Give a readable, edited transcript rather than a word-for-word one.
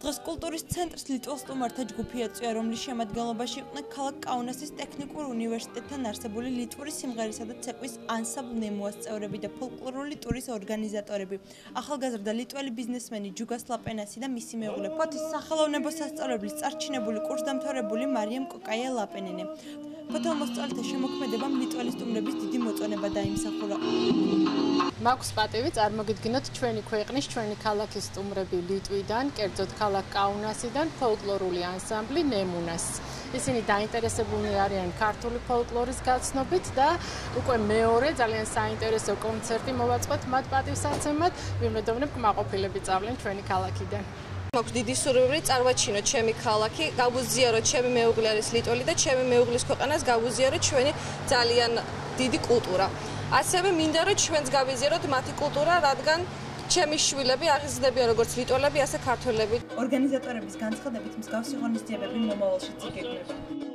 დღეს კულტურის ცენტრის ლიტვის სტუმართა ჯგუფი ეწვია, რომლის შემადგენლობაში იყვნენ ქალაქ კაუნასის ტექნიკურ უნივერსიტეტთან არსებული ლიტვური სიმღერისა და ცეკვის ანსამბლ ნემუას წევრები და ფოლკლორული ტურის ორგანიზატორები. ახალგაზრდა ლიტველი ბიზნესმენი ჯუგას ლაპენასი და მისი მეუღლე ფოთის სახელოვნებო სასწავლებლის წარჩინებული კურსდამთავრებული მარიამ კოკაია ლაპენინი. ფოთოლმოსწავლეთა შემოქმედებამ ლიტველი სტუმრების დიდი მოწონება დაიმსახურა. მაქვს პატივი წარმოგიდგინოთ ჩვენი ქვეყნის, ჩვენი ქალაქის სტუმრები ლიტვიდან, კერძოდ ქალაქ კაუნასიდან ფოლკლორული ანსამბლი ნემუნას. ისინი დაინტერესებულნი არიან ქართული ფოლკლორის გაცნობით და უკვე მეორე ძალიან საინტერესო კონცერტი მოვაწყოთ მათ პატივსაცემად. ვიმედოვნებ კმაყოფილები წავლენ ჩვენი ქალაქიდან. მაქვს დიდი სურვილი წარმოვაჩინოთ ჩემი ქალაქი, გავუზიაროთ ჩემი მეუღლე არის ლიტველი და ჩემი მეუღლის ქვეყანას გავუზიაროთ ჩვენი ძალიან დიდი კულტურა. ასევე მინდა რომ ჩვენც გავიზიაროთ მათი კულტურა, რადგან ჩემი შვილები აღიზრდებიან როგორც ლიტველები, ასე ქართველები. ორგანიზატორების განცხადებით მსგავსი ღონისძიებები მომავალშიც იგეგმება.